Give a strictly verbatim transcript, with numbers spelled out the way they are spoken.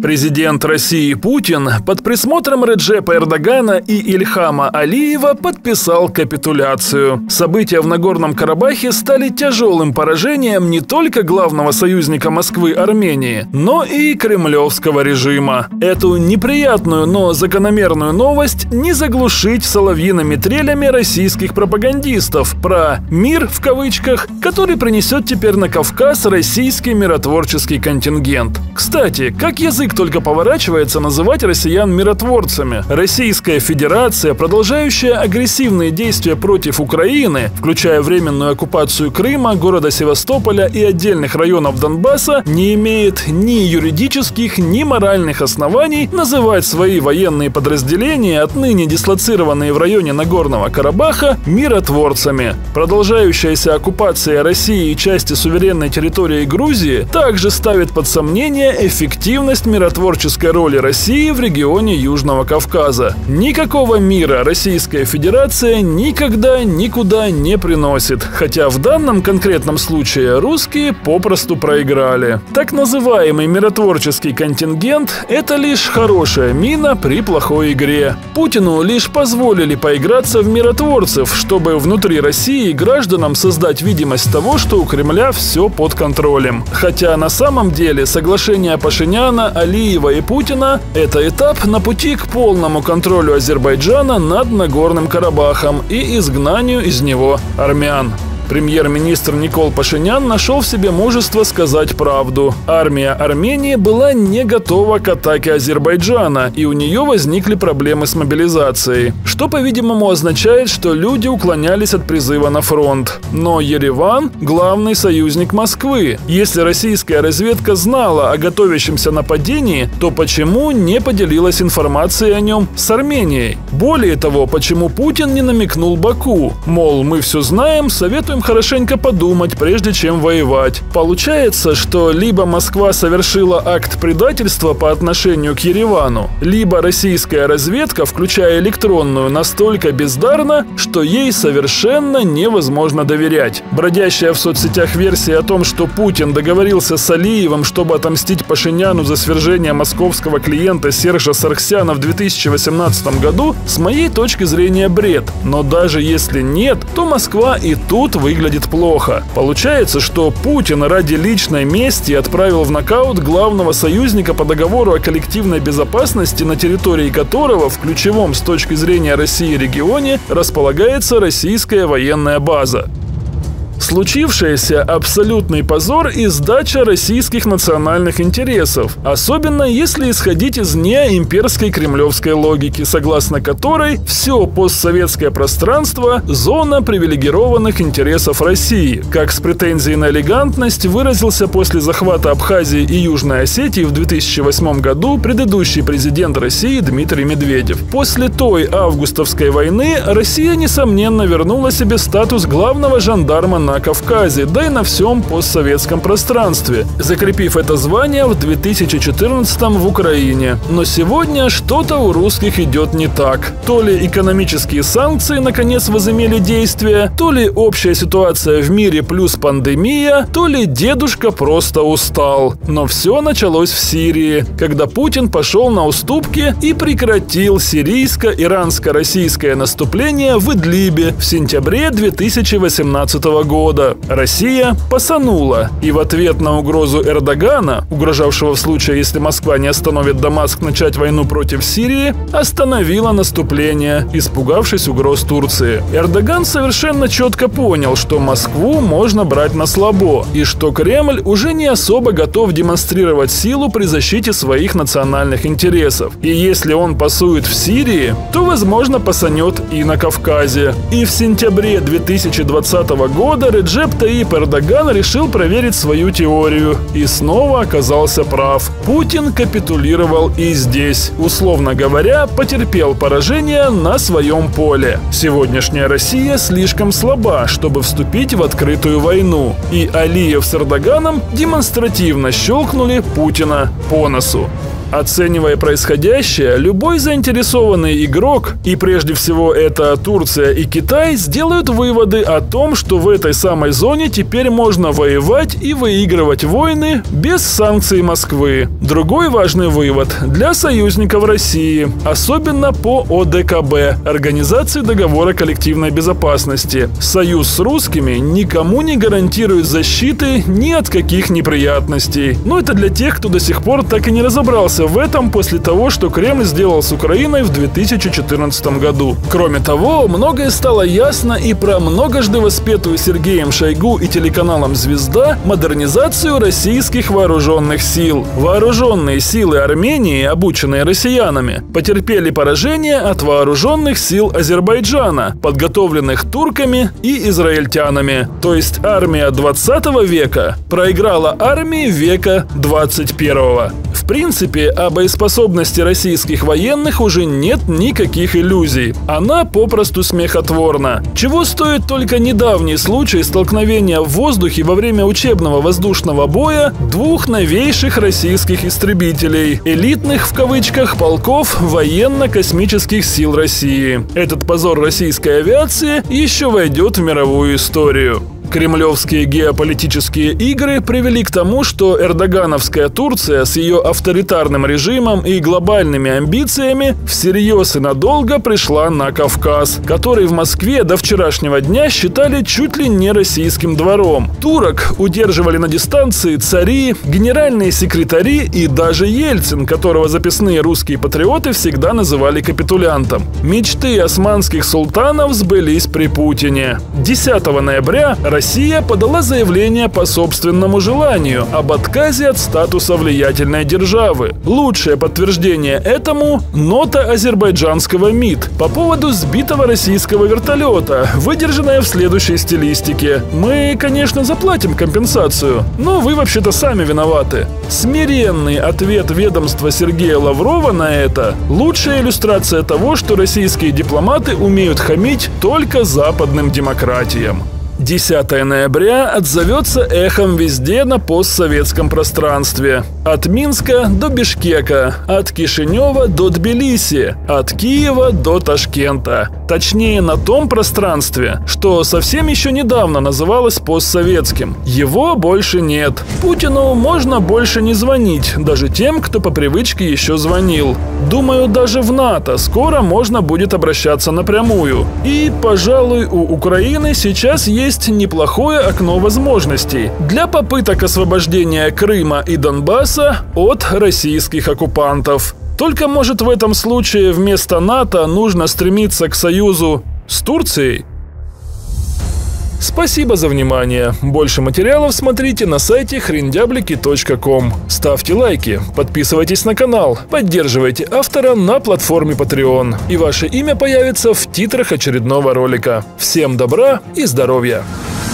Президент России Путин под присмотром Реджепа Эрдогана и Ильхама Алиева подписал капитуляцию. События в Нагорном Карабахе стали тяжелым поражением не только главного союзника Москвы Армении, но и кремлевского режима. Эту неприятную, но закономерную новость не заглушить соловьиными трелями российских пропагандистов про «мир» в кавычках, который принесет теперь на Кавказ российский миротворческий контингент. Кстати, как язык только поворачивается называть россиян миротворцами. Российская Федерация, продолжающая агрессивные действия против Украины, включая временную оккупацию Крыма, города Севастополя и отдельных районов Донбасса, не имеет ни юридических, ни моральных оснований называть свои военные подразделения, отныне дислоцированные в районе Нагорного Карабаха, миротворцами. Продолжающаяся оккупация России и части суверенной территории Грузии также ставит под сомнение эффективность миротворческой роли России в регионе Южного Кавказа. Никакого мира Российская Федерация никогда никуда не приносит, хотя в данном конкретном случае русские попросту проиграли. Так называемый миротворческий контингент – это лишь хорошая мина при плохой игре. Путину лишь позволили поиграться в миротворцев, чтобы внутри России гражданам создать видимость того, что у Кремля все под контролем. Хотя на самом деле соглашение Пашиняна, Алиева и Путина – это этап на пути к полному контролю Азербайджана над Нагорным Карабахом и изгнанию из него армян. Премьер-министр Никол Пашинян нашел в себе мужество сказать правду. Армия Армении была не готова к атаке Азербайджана, и у нее возникли проблемы с мобилизацией, что, по-видимому, означает, что люди уклонялись от призыва на фронт. Но Ереван – главный союзник Москвы. Если российская разведка знала о готовящемся нападении, то почему не поделилась информацией о нем с Арменией? Более того, почему Путин не намекнул Баку? Мол, мы все знаем, советуем хорошенько подумать, прежде чем воевать. Получается, что либо Москва совершила акт предательства по отношению к Еревану, либо российская разведка, включая электронную, настолько бездарна, что ей совершенно невозможно доверять. Бродящая в соцсетях версия о том, что Путин договорился с Алиевым, чтобы отомстить Пашиняну за свержение московского клиента Сержа Саргсяна в две тысячи восемнадцатом году, с моей точки зрения бред. Но даже если нет, то Москва и тут выглядит плохо. Получается, что Путин ради личной мести отправил в нокаут главного союзника по договору о коллективной безопасности, на территории которого в ключевом с точки зрения России регионе располагается российская военная база. Случившееся – абсолютный позор и сдача российских национальных интересов, особенно если исходить из неимперской кремлевской логики, согласно которой все постсоветское пространство – зона привилегированных интересов России, как с претензией на элегантность выразился после захвата Абхазии и Южной Осетии в две тысячи восьмом году предыдущий президент России Дмитрий Медведев. После той августовской войны Россия, несомненно, вернула себе статус главного жандарма на Кавказе, да и на всем постсоветском пространстве, закрепив это звание в две тысячи четырнадцатом в Украине. Но сегодня что-то у русских идет не так. То ли экономические санкции наконец возымели действие, то ли общая ситуация в мире плюс пандемия, то ли дедушка просто устал. Но все началось в Сирии, когда Путин пошел на уступки и прекратил сирийско-иранско-российское наступление в Идлибе в сентябре две тысячи восемнадцатого года. Россия пасанула, и в ответ на угрозу Эрдогана, угрожавшего в случае, если Москва не остановит Дамаск начать войну против Сирии, остановила наступление, испугавшись угроз Турции. Эрдоган совершенно четко понял, что Москву можно брать на слабо, и что Кремль уже не особо готов демонстрировать силу при защите своих национальных интересов. И если он пасует в Сирии, то, возможно, пасанет и на Кавказе. И в сентябре две тысячи двадцатого года Реджеп Таип Эрдоган решил проверить свою теорию и снова оказался прав. Путин капитулировал и здесь, условно говоря, потерпел поражение на своем поле. Сегодняшняя Россия слишком слаба, чтобы вступить в открытую войну, и Алиев с Эрдоганом демонстративно щелкнули Путина по носу. Оценивая происходящее, любой заинтересованный игрок, и прежде всего это Турция и Китай, сделают выводы о том, что в этой самой зоне теперь можно воевать и выигрывать войны без санкций Москвы. Другой важный вывод для союзников России, особенно по О Д К Б, Организации договора коллективной безопасности. Союз с русскими никому не гарантирует защиты ни от каких неприятностей. Но это для тех, кто до сих пор так и не разобрался в этом после того, что Кремль сделал с Украиной в две тысячи четырнадцатом году. Кроме того, многое стало ясно и про многожды воспетую Сергеем Шойгу и телеканалом «Звезда» модернизацию российских вооруженных сил. Вооруженные силы Армении, обученные россиянами, потерпели поражение от вооруженных сил Азербайджана, подготовленных турками и израильтянами. То есть армия двадцатого века проиграла армии века двадцать первого. В принципе, о боеспособности российских военных уже нет никаких иллюзий. Она попросту смехотворна. Чего стоит только недавний случай столкновения в воздухе во время учебного воздушного боя двух новейших российских истребителей, элитных в кавычках полков военно-космических сил России. Этот позор российской авиации еще войдет в мировую историю. Кремлевские геополитические игры привели к тому, что эрдогановская Турция с ее авторитарным режимом и глобальными амбициями всерьез и надолго пришла на Кавказ, который в Москве до вчерашнего дня считали чуть ли не российским двором. Турок удерживали на дистанции цари, генеральные секретари и даже Ельцин, которого записные русские патриоты всегда называли капитулянтом. Мечты османских султанов сбылись при Путине. десятого ноября Россия подала заявление по собственному желанию об отказе от статуса влиятельной державы. Лучшее подтверждение этому – нота азербайджанского МИД по поводу сбитого российского вертолета, выдержанная в следующей стилистике. Мы, конечно, заплатим компенсацию, но вы вообще-то сами виноваты. Смиренный ответ ведомства Сергея Лаврова на это – лучшая иллюстрация того, что российские дипломаты умеют хамить только западным демократиям. десятого ноября отзовется эхом везде на постсоветском пространстве. От Минска до Бишкека, от Кишинева до Тбилиси, от Киева до Ташкента. Точнее, на том пространстве, что совсем еще недавно называлось постсоветским. Его больше нет. Путину можно больше не звонить, даже тем, кто по привычке еще звонил. Думаю, даже в НАТО скоро можно будет обращаться напрямую. И, пожалуй, у Украины сейчас есть неплохое окно возможностей для попыток освобождения Крыма и Донбасса от российских оккупантов. Только, может, в этом случае вместо НАТО нужно стремиться к союзу с Турцией? Спасибо за внимание. Больше материалов смотрите на сайте хрендяблики точка ком. Ставьте лайки, подписывайтесь на канал, поддерживайте автора на платформе Patreon. И ваше имя появится в титрах очередного ролика. Всем добра и здоровья!